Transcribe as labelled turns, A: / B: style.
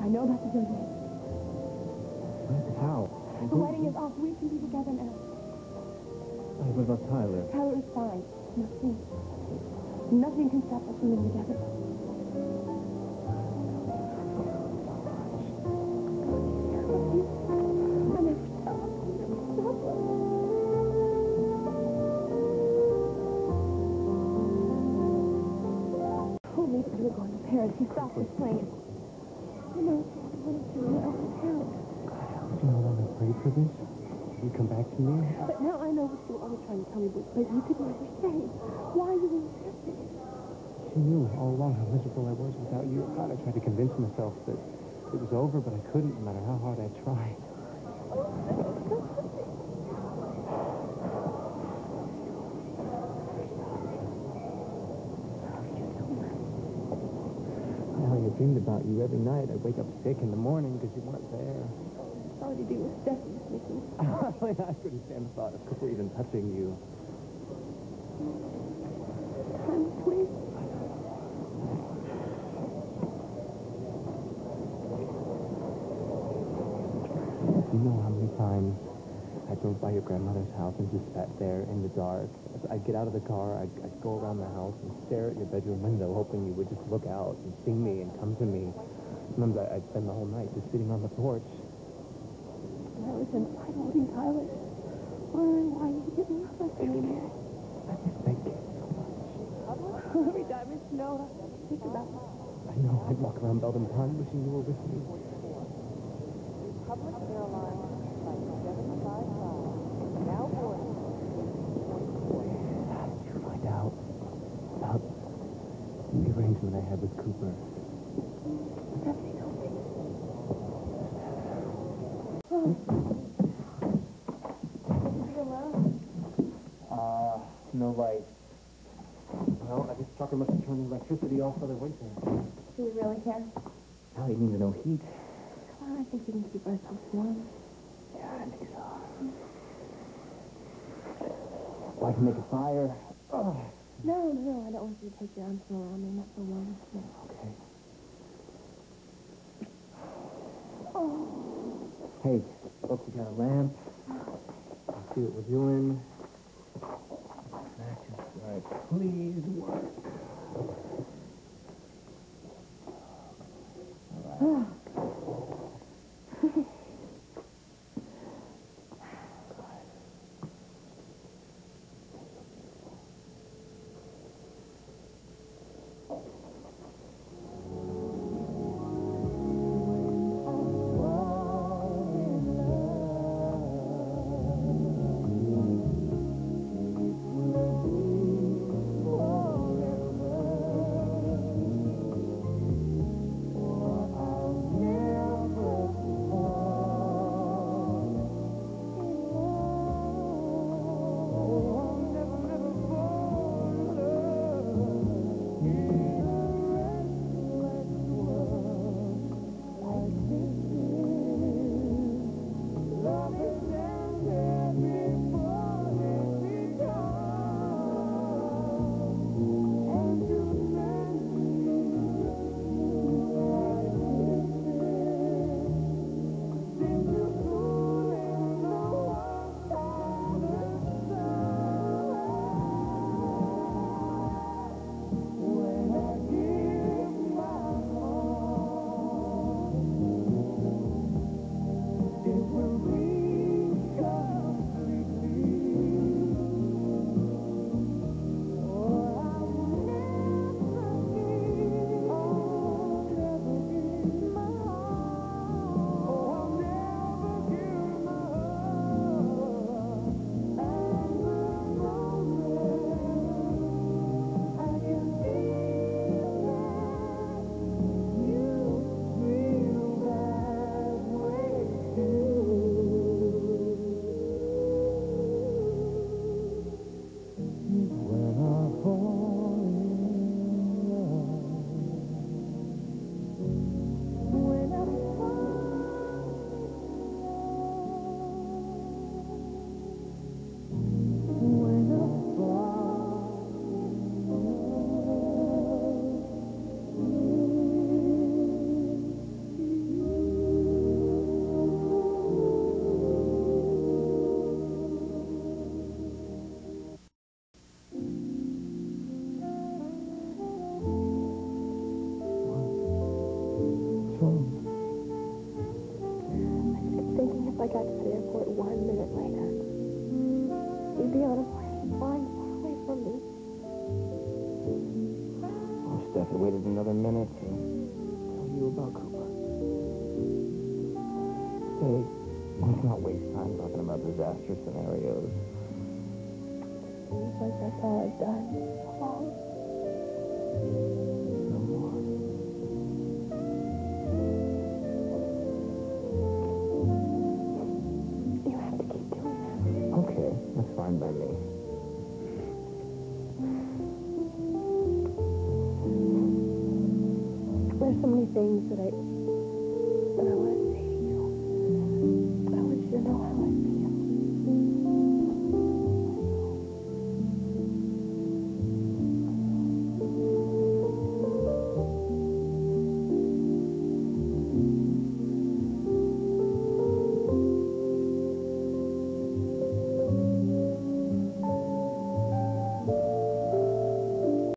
A: I know that's your name.
B: How?
A: The wedding is off. We can be together now.
B: What about Tyler?
A: Tyler is fine. Nothing can stop us from being together. Told me that you were going to Paris. He stopped his plane. You know, I wanted to know Paris.
B: Did you know how I prayed for this? You come back to me?
A: But now I know what you were always trying to tell me, but you could never say. Why you insisted?
B: She knew all along how miserable I was without you. God, I tried to convince myself that it was over, but I couldn't, no matter how hard I tried. I dreamed about you every night. I'd wake up sick in the morning because you weren't there.
A: All you do was Stephanie's missing.
B: I couldn't stand the thought of Cooper even touching you.
A: Please.
B: You know how many times I drove by your grandmother's house and just sat there in the dark. I'd get out of the car, I'd go around the house and stare at your bedroom window, hoping you would just look out and see me and come to me. Sometimes I'd spend the whole night just sitting on the porch.
A: I was inside holding Tyler. Why you didn't love us anymore?
B: I just thank you so much.
A: Every time it snowed, I think about it.
B: I know, I'd walk around Belden Pond wishing you were with me.
C: Public Airlines Flight 755, now boarding.
B: How did you find out about the arrangement I had with Cooper?
A: Stephanie told me.
B: No light. Well, I guess Tucker must have turned the electricity off while they're waiting.
A: Do we really care?
B: Now you mean no heat?
A: Well, I think we can keep ourselves warm.
B: Yeah, I think so. Well, I can make a fire. Oh.
A: No, I don't want you to take your arms around me, not so long. No.
B: Okay.
A: Oh.
B: Hey, look, we got a lamp. Let's see what we're doing. Matches. All right, please work. All right. if I waited another minute to tell you about Cooper. Say, let's not waste time talking about disaster scenarios.
A: Seems like that's all I've done.
B: No more.
A: You have to keep doing that.
B: Okay, that's fine by me.
A: There's so many things that I